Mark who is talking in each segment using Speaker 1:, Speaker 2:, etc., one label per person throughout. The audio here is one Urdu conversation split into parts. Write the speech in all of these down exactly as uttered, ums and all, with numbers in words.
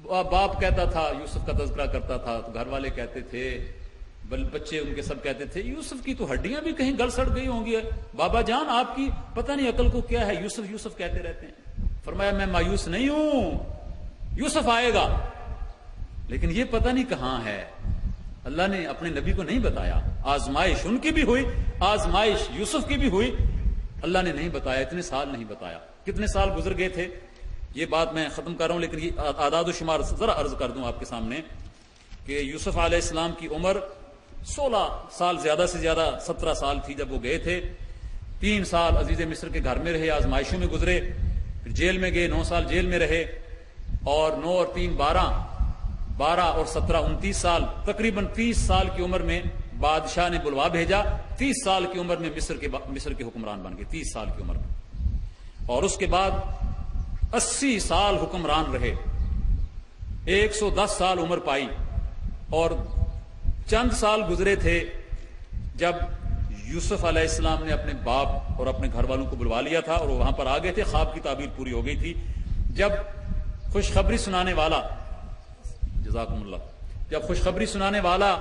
Speaker 1: باپ کہتا تھا، یوسف کا تذکرہ کرتا تھا تو گھر والے کہتے تھے، بل بچے ان کے سب کہتے تھے یوسف کی تو ہڈیاں بھی کہیں گل سڑ گئی ہوں گی، بابا جان آپ کی پتہ نہیں عقل کو کیا ہے، یوسف یوسف کہتے رہتے ہیں۔ فرمایا میں مایوس نہیں ہوں، یوسف آئے گا، لیکن یہ پتہ نہیں کہاں ہے۔ اللہ نے اپنے نبی کو نہیں بتایا، آزمائش ان کی بھی ہوئی، آزمائش یوسف کی بھی ہوئی، اللہ نے نہیں بتایا، اتنے سال نہیں بتایا۔ کتنے سال گزر گئے تھے، یہ بات میں ختم کر رہا ہوں، لیکن یہ اعداد و شمار ذرا عرض کر دوں آپ کے سامنے کہ یوسف علیہ السلام کی عمر سولہ سال، زیادہ سے زیادہ سترہ سال تھی جب وہ گئے تھے۔ تین سال عزیز مصر کے گھر میں رہے، آزمائشوں میں گزرے، پھر جیل میں گئے، نو سال جیل میں رہے، اور نو اور تین بارہ، بارہ اور سترہ انتیس سال، تقریباً تیس سال کی عمر میں بادشاہ نے بلوا بھیجا، تیس سال کی عمر میں مصر کے مصر کے حکمران بن گئے، تیس سال کی عمر میں، اور اس کے بعد اسی سال حکمران رہے، ایک سو دس سال عمر پائی، اور چند سال گزرے تھے جب یوسف علیہ السلام نے اپنے باپ اور اپنے گھر والوں کو بلوا لیا تھا اور وہ وہاں پر آ گئے تھے، خواب کی تعبیر پوری ہو گئی تھی۔ جب خوشخبری سنانے والا، جزاکم اللہ، جب خوشخبری سنانے والا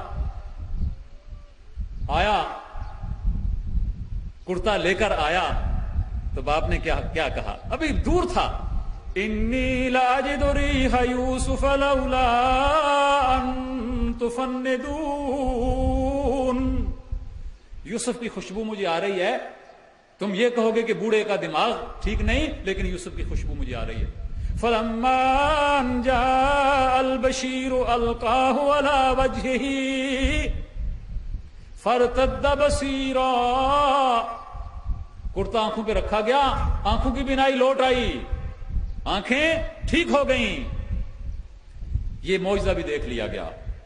Speaker 1: آیا، کرتا لے کر آیا، تو باپ نے کیا کیا کہا، ابھی دور تھا، انی لاجد ریح یوسف لولا ان تفندون، یوسف کی خوشبو مجھے آ رہی ہے، تم یہ کہو گے کہ بوڑھے کا دماغ ٹھیک نہیں، لیکن یوسف کی خوشبو مجھے آ رہی ہے۔ فلما جاء البشیر القاہ علی وجہہ فارتد بصیرا، کرتا آنکھوں پہ رکھا گیا، آنکھوں کی بینائی لوٹ آئی، آنکھیں ٹھیک ہو گئیں، یہ معجزہ بھی دیکھ لیا گیا۔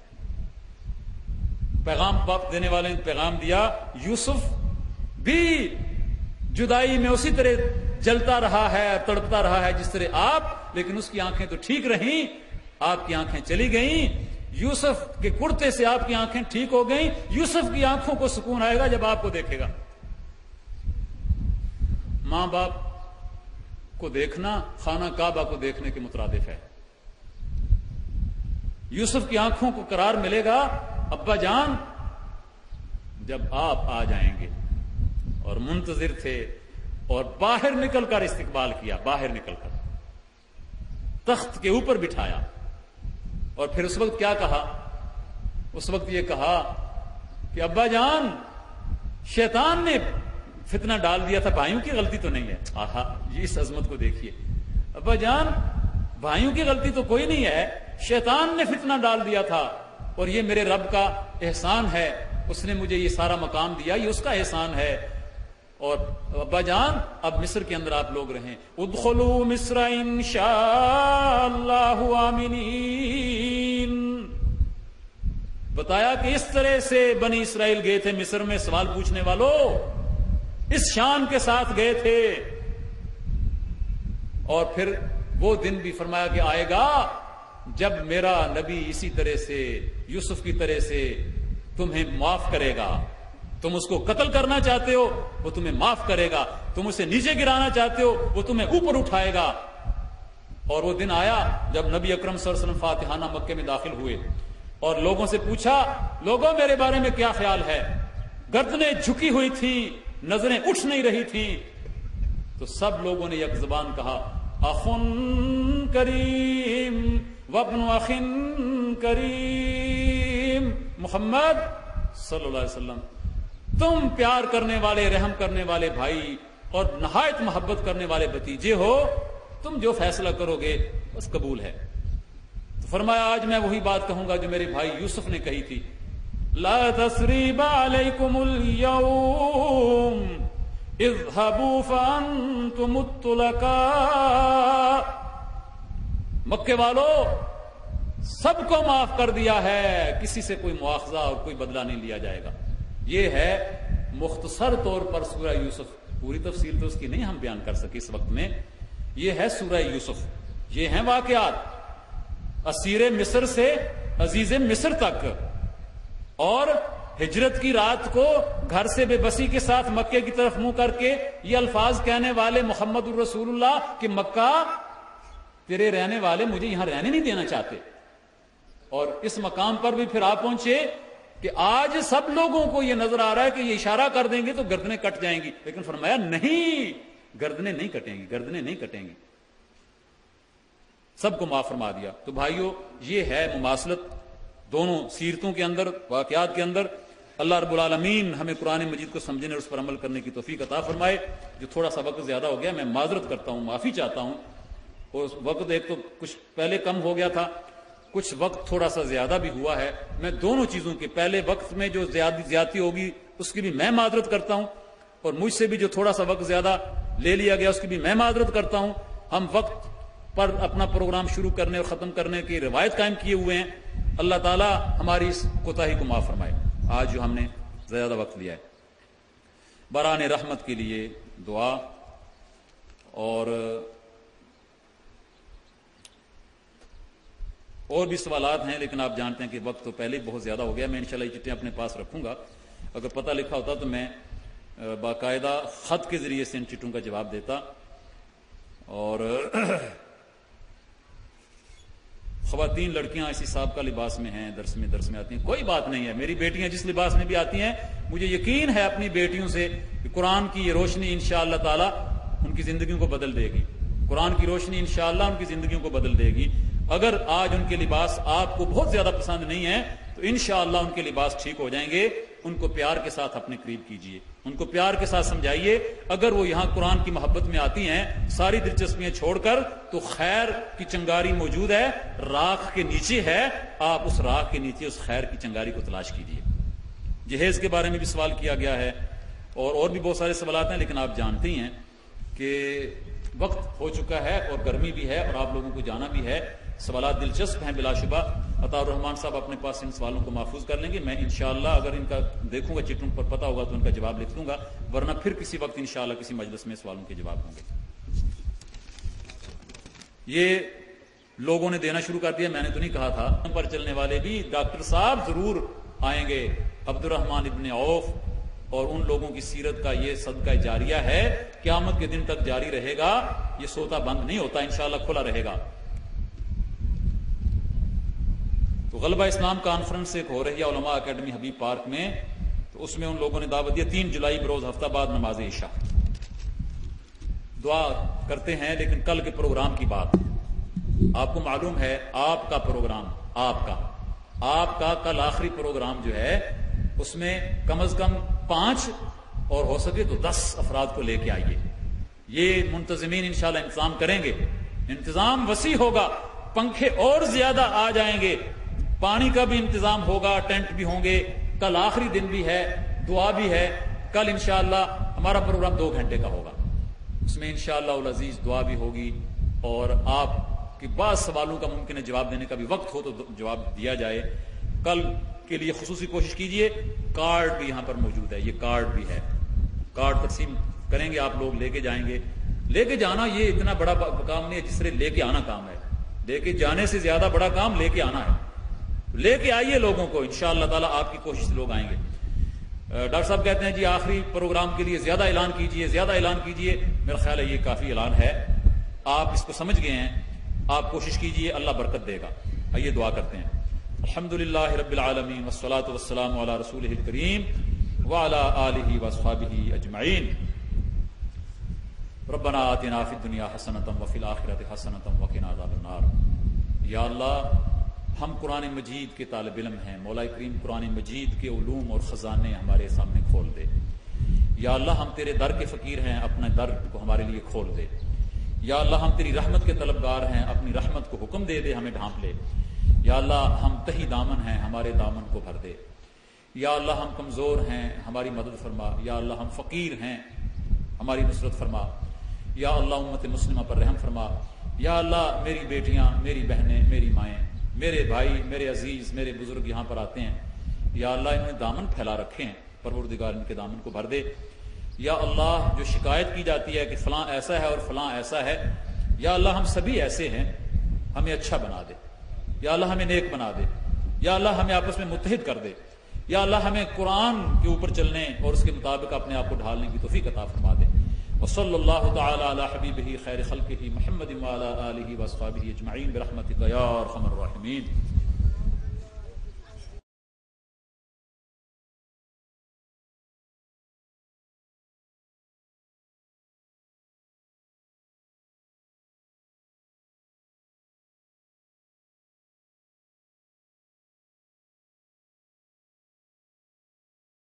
Speaker 1: پیغام باپ دینے والے نے پیغام دیا، یوسف بھی جدائی میں اسی طرح جلتا رہا ہے، تڑپتا رہا ہے جس طرح آپ، لیکن اس کی آنکھیں تو ٹھیک رہیں، آپ کی آنکھیں چلی گئیں، یوسف کے کرتے سے آپ کی آنکھیں ٹھیک ہو گئیں، یوسف کی آنکھوں کو سکون آئے گا جب آپ کو دیکھے گا۔ ماں باپ کو دیکھنا خانہ کعبہ کو دیکھنے کے مترادف ہے۔ یوسف کی آنکھوں کو قرار ملے گا، ابا جان جب آپ آ جائیں گے، اور منتظر تھے، اور باہر نکل کر استقبال کیا، باہر نکل کر تخت کے اوپر بٹھایا، اور پھر اس وقت کیا کہا، اس وقت یہ کہا کہ ابا جان شیطان نے فتنہ ڈال دیا تھا، بھائیوں کی غلطی تو نہیں ہے۔ آہا، یہ اس عظمت کو دیکھیے، ابا جان بھائیوں کی غلطی تو کوئی نہیں ہے، شیطان نے فتنہ ڈال دیا تھا، اور یہ میرے رب کا احسان ہے، اس نے مجھے یہ سارا مقام دیا، یہ اس کا احسان ہے، اور ابا جان اب مصر کے اندر آپ لوگ رہیں، ادخلوا مصر انشاء اللہ آمنین۔ بتایا کہ اس طرح سے بنی اسرائیل گئے تھے مصر میں، سوال پوچھنے والوں اس شان کے ساتھ گئے تھے، اور پھر وہ دن بھی فرمایا کہ آئے گا جب میرا نبی اسی طرح سے یوسف کی طرح سے تمہیں معاف کرے گا، تم اس کو قتل کرنا چاہتے ہو وہ تمہیں معاف کرے گا، تم اسے نیچے گرانا چاہتے ہو وہ تمہیں اوپر اٹھائے گا۔ اور وہ دن آیا جب نبی اکرم صلی اللہ علیہ وسلم فاتحانہ مکے میں داخل ہوئے، اور لوگوں سے پوچھا، لوگوں میرے بارے میں کیا خیال ہے؟ گردنیں جھکی ہوئی تھی، نظریں اٹھ نہیں رہی تھی، تو سب لوگوں نے یک زبان کہا، اخن کریم وابن اخن کریم، محمد صلی اللہ علیہ وسلم تم پیار کرنے والے، رحم کرنے والے بھائی اور نہایت محبت کرنے والے بھتیجے ہو، تم جو فیصلہ کرو گے بس قبول ہے۔ تو فرمایا آج میں وہی بات کہوں گا جو میرے بھائی یوسف نے کہی تھی، لا تثریب علیکم اليوم اذهبوا فانتم الطلقاء، مکے والو سب کو معاف کر دیا ہے، کسی سے کوئی مواخذہ اور کوئی بدلہ نہیں لیا جائے گا۔ یہ ہے مختصر طور پر سورہ یوسف، پوری تفصیل تو اس کی نہیں ہم بیان کر سکے اس وقت میں، یہ ہے سورہ یوسف، یہ ہیں واقعات اسیر مصر سے عزیز مصر تک، اور ہجرت کی رات کو گھر سے بے بسی کے ساتھ مکے کی طرف منہ کر کے یہ الفاظ کہنے والے محمد الرسول اللہ کہ مکہ تیرے رہنے والے مجھے یہاں رہنے نہیں دینا چاہتے. اور اس مقام پر بھی پھر آپ پہنچے کہ آج سب لوگوں کو یہ نظر آ رہا ہے کہ یہ اشارہ کر دیں گے تو گردنیں کٹ جائیں گی، لیکن فرمایا نہیں، گردنیں نہیں کٹیں گی، گردنیں نہیں کٹیں گی. سب کو معاف فرما دیا. تو بھائیو، یہ ہے مماثلت دونوں سیرتوں کے اندر، واقعات کے اندر. اللہ رب العالمین ہمیں قرآن مجید کو سمجھنے اور اس پر عمل کرنے کی توفیق عطا فرمائے. جو تھوڑا سا وقت زیادہ ہو گیا، میں معذرت کرتا ہوں، معافی چاہتا ہوں. اور وقت ایک تو کچھ پہلے کم ہو گیا تھا، کچھ وقت تھوڑا سا زیادہ بھی ہوا ہے. میں دونوں چیزوں کے، پہلے وقت میں جو زیادتی ہوگی اس کی بھی میں معذرت کرتا ہوں، اور مجھ سے بھی جو تھوڑا سا وقت زیادہ لے لیا گیا اس کی بھی میں معذرت کرتا ہوں. ہم وقت پر اپنا پروگرام شروع کرنے اور ختم کرنے کی روایت قائم کیے ہوئے ہیں. اللہ تعالی ہماری اس کوتاہی کو معاف فرمائے آج جو ہم نے زیادہ وقت لیا ہے. بران رحمت کے لیے دعا. اور اور بھی سوالات ہیں، لیکن آپ جانتے ہیں کہ وقت تو پہلے ہی بہت زیادہ ہو گیا. میں انشاءاللہ یہ چٹھیاں اپنے پاس رکھوں گا. اگر پتہ لکھا ہوتا تو میں باقاعدہ خط کے ذریعے سے ان چٹھیوں کا جواب دیتا. اور خواتین لڑکیاں اسی صاحب کا لباس میں ہیں، درس میں درس میں آتی ہیں، کوئی بات نہیں ہے. میری بیٹیاں جس لباس میں بھی آتی ہیں، مجھے یقین ہے اپنی بیٹیوں سے کہ قرآن کی یہ روشنی انشاءاللہ تعالی ان کی زندگیوں کو بدل دے گی. قرآن کی روشنی انشاءاللہ ان کی زندگیوں کو بدل دے گی. اگر آج ان کے لباس آپ کو بہت زیادہ پسند نہیں ہے تو انشاءاللہ ان کے لباس ٹھیک ہو جائیں گے. ان کو پیار کے ساتھ اپنے قریب کیجئے، ان کو پیار کے ساتھ سمجھائیے. اگر وہ یہاں قرآن کی محبت میں آتی ہیں ساری دلچسپیاں چھوڑ کر، تو خیر کی چنگاری موجود ہے، راکھ کے نیچے ہے. آپ اس راکھ کے نیچے اس خیر کی چنگاری کو تلاش کیجئے. جہیز کے بارے میں بھی سوال کیا گیا ہے، اور اور بھی بہت سارے سوالات ہیں، لیکن آپ جانتے ہی ہیں کہ وقت ہو چکا ہے اور گرمی بھی ہے اور آپ لوگوں کو جانا بھی ہے. سوالات دلچسپ ہیں بلا شبہ. عطا الرحمان صاحب اپنے پاس ان سوالوں کو محفوظ کر لیں گے. میں انشاءاللہ اگر ان کا دیکھوں گا چٹوں پر پتہ ہوگا تو ان کا جواب لکھ دوں گا، ورنہ پھر کسی وقت انشاءاللہ کسی مجلس میں سوالوں کے جواب ہوں گے. یہ لوگوں نے دینا شروع کر دیا، میں نے تو نہیں کہا تھا. پر چلنے والے بھی ڈاکٹر صاحب ضرور آئیں گے. عبد الرحمان ابن عوف اور ان لوگوں کی سیرت کا یہ صدقہ جاریہ ہے، قیامت کے دن تک جاری رہے گا. یہ سوتا بند نہیں ہوتا، انشاءاللہ کھلا رہے گا. تو غلبہ اسلام کانفرنس ایک ہو رہی ہے علماء اکیڈمی حبیب پارک میں، تو اس میں ان لوگوں نے دعوت دیا تین جولائی بروز ہفتہ بعد نماز عشاء. دعا کرتے ہیں، لیکن کل کے پروگرام کی بات آپ کو معلوم ہے. آپ کا پروگرام، آپ کا آپ کا کل آخری پروگرام جو ہے اس میں کم از کم پانچ اور ہو سکے تو دس افراد کو لے کے آئیے. یہ منتظمین انشاءاللہ انتظام کریں گے. انتظام وسیع ہوگا، پنکھے اور زیادہ آ جائیں گے، پانی کا بھی انتظام ہوگا، ٹینٹ بھی ہوں گے. کل آخری دن بھی ہے، دعا بھی ہے. کل انشاءاللہ ہمارا پروگرام دو گھنٹے کا ہوگا. اس میں انشاءاللہ العزیز دعا بھی ہوگی، اور آپ کے بعض سوالوں کا ممکن ہے جواب دینے کا بھی وقت ہو تو جواب دیا جائے. کل کے لیے خصوصی کوشش کیجئے. کارڈ بھی یہاں پر موجود ہے، یہ کارڈ بھی ہے. کارڈ تقسیم کریں گے، آپ لوگ لے کے جائیں گے. لے کے جانا یہ اتنا بڑا کام نہیں ہے جس طرح لے کے آنا کام ہے. لے کے جانے سے زیادہ بڑا کام لے کے آنا ہے. لے کے آئیے لوگوں کو، انشاءاللہ تعالیٰ آپ کی کوشش سے لوگ آئیں گے. ڈاکٹر صاحب کہتے ہیں جی آخری پروگرام کے لیے زیادہ اعلان کیجئے، زیادہ اعلان کیجئے. میرا خیال ہے یہ کافی اعلان ہے، آپ اس کو سمجھ گئے ہیں. آپ کوشش کیجئے، اللہ برکت دے گا. آئیے دعا کرتے ہیں. الحمدللہ رب العالمین والصلاة والسلام علی رسولہ الکریم وعلی آلہ واصحابہ اجمعین. ربنا آتنا فی الدنیا حسنۃ وفی الآخرۃ حسنۃ وقنا عذاب النار. یا اللہ، ہم قرآن مجید کے طالب علم ہیں. مولا کریم قرآن مجید کے علوم اور خزانے ہمارے سامنے کھول دے. یا اللہ، ہم تیرے در کے فقیر ہیں، اپنے در کو ہمارے لیے کھول دے. یا اللہ، ہم تیری رحمت کے طلبگار ہیں، اپنی رحمت کو حکم دے دے، ہمیں ڈھانپ لے. یا اللہ، ہم تہی دامن ہیں، ہمارے دامن کو بھر دے. یا اللہ، ہم کمزور ہیں، ہماری مدد فرما. یا اللہ، ہم فقیر ہیں، ہماری نصرت فرما. یا اللہ، امت مسلمہ پر رحم فرما. یا اللہ، میری بیٹیاں، میری بہنیں، میری مائیں، میرے بھائی، میرے عزیز، میرے بزرگ یہاں پر آتے ہیں. یا اللہ، انہوں نے دامن پھیلا رکھے ہیں، پروردگار ان کے دامن کو بھر دے. یا اللہ، جو شکایت کی جاتی ہے کہ فلاں ایسا ہے اور فلاں ایسا ہے، یا اللہ ہم سبھی ایسے ہیں، ہمیں اچھا بنا دے. یا اللہ ہمیں نیک بنا دے. یا اللہ ہمیں آپس میں متحد کر دے. یا اللہ ہمیں قرآن کے اوپر چلنے اور اس کے مطابق اپنے آپ کو ڈھالنے کی توفیق عطا فرما دے. وصلی اللہ تعالی علی حبیبہ خیر خلقہ محمد وعلی آلہ واصحابہ اجمعین برحمتک یا ارحم الراحمین.